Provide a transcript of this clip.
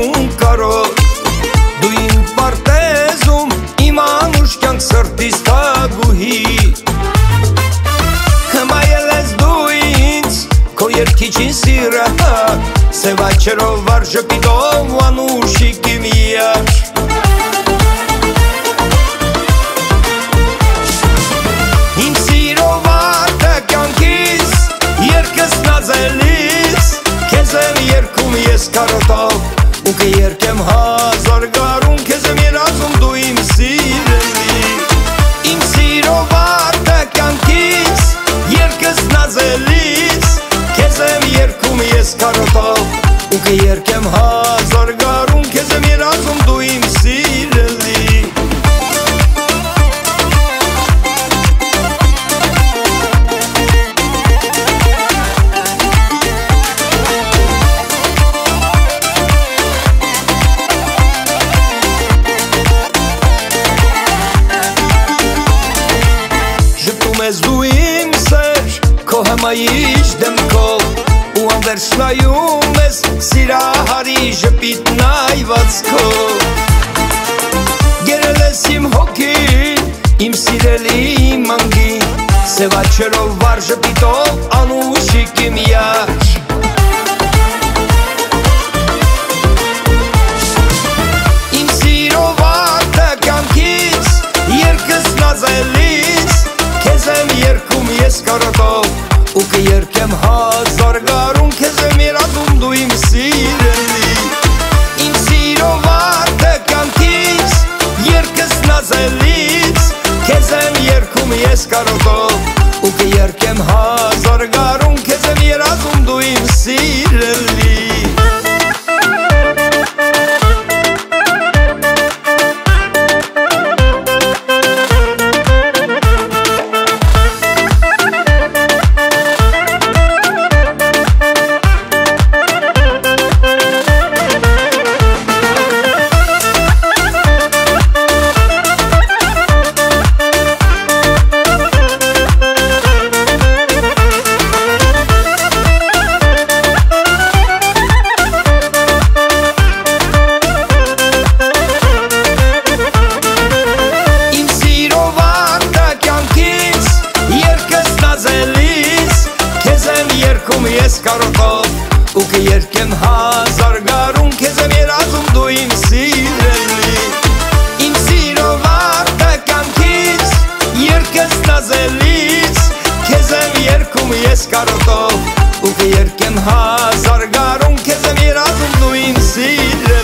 un karot. Դու իմ պարտեզում իմ անուշ կյանք սրտիս թագուհի, հմայել ես դու ինձ քո երգիչին սիրը, սև աչերով վար ժպիտով անուշիկ իմ յար։ Իմ սիրով արտը կյանքիս երկս նազելիս, քեզ եմ երգում ես կարոտով ու կերկեմ հազար գարուն, քեզ եմ երազում դու իմ սիրելի։ Իմ սիրով արտը կյանքիս երկս նազելիս, քեզ եմ երգում ես կարոտով ու կերկեմ հազար գարուն, քեզ եմ երազում դու իմ սիրելի։ Ես դու իմ սեր քո հմայիչ դեմքով ու անվերջ նայում ես սիրահարի ժպիտ նայվածքով, գերել ես իմ հոգին, իմ սիրելի մանգին, սև աչերով վար ժպիտով անուշիկ իմ յար։ Իմ սիրով արտը կյանքից երկս նազելիս, քեզ եմ երգում ես կարոտով ու կերկեմ հազար գարուն, քեզ եմ երազում դու իմ սիրելի։ Իմ սիրով արտը կյանքից երկս նազելիս, քեզ եմ երգում ես կարոտով ու կերկեմ հազար գարուն, քեզ եմ երազում դու իմ սիրելի։ Ես կարոտով ու կերկեմ հազար գարուն, քեզ եմ երազում դու իմ սիրելի։ Իմ սիրով արտը կյանքից երկս նազելիս, քեզ եմ երգում ես կարոտով ու կերկեմ հազար գարուն, քեզ եմ երազում դու իմ սիրելի։